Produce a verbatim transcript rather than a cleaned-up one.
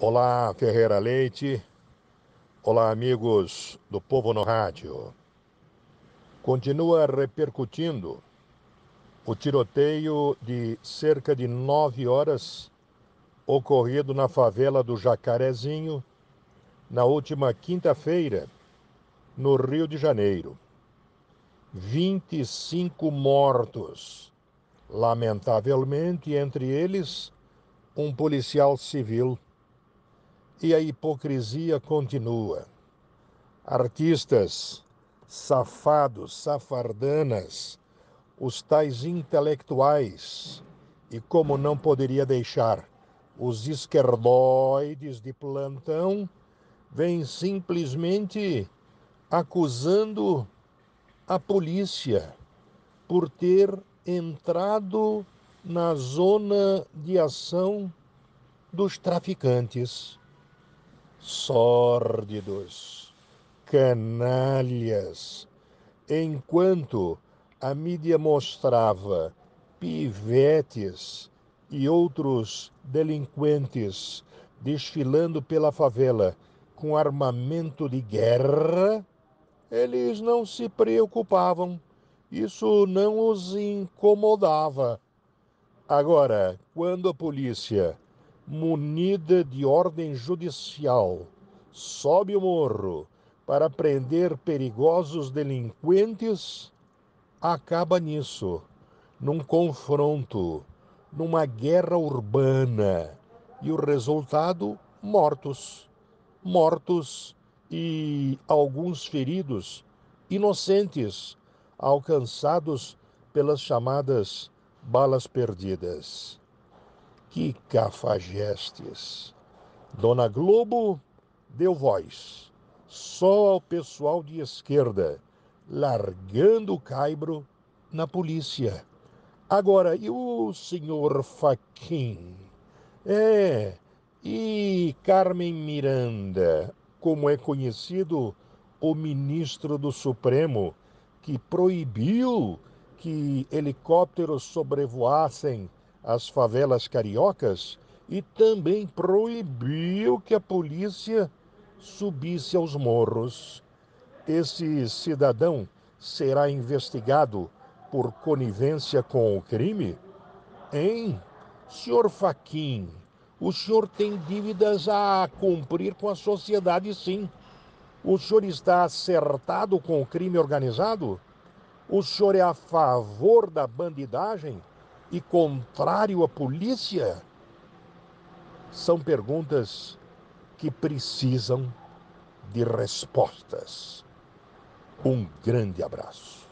Olá, Ferreira Leite. Olá, amigos do Povo no Rádio. Continua repercutindo o tiroteio de cerca de nove horas ocorrido na favela do Jacarezinho na última quinta-feira, no Rio de Janeiro. vinte e cinco mortos, lamentavelmente, entre eles um policial civil. E a hipocrisia continua. Artistas, safados, safardanas, os tais intelectuais, e como não poderia deixar, os esquerdoides de plantão, vêm simplesmente acusando a polícia por ter entrado na zona de ação dos traficantes. Sórdidos, canalhas. Enquanto a mídia mostrava pivetes e outros delinquentes desfilando pela favela com armamento de guerra, eles não se preocupavam. Isso não os incomodava. Agora, quando a polícia, munida de ordem judicial, sobe o morro para prender perigosos delinquentes, acaba nisso, num confronto, numa guerra urbana. E o resultado: mortos. Mortos e alguns feridos, inocentes, alcançados pelas chamadas balas perdidas. Que cafajestes! Dona Globo deu voz só ao pessoal de esquerda, largando o caibro na polícia. Agora, e o senhor Fachin? É, e Carmen Miranda, como é conhecido, o ministro do Supremo, que proibiu que helicópteros sobrevoassem as favelas cariocas e também proibiu que a polícia subisse aos morros. Esse cidadão será investigado por conivência com o crime? Hein? Senhor Fachin, o senhor tem dívidas a cumprir com a sociedade, sim. O senhor está acertado com o crime organizado? O senhor é a favor da bandidagem e contrário à polícia? São perguntas que precisam de respostas. Um grande abraço.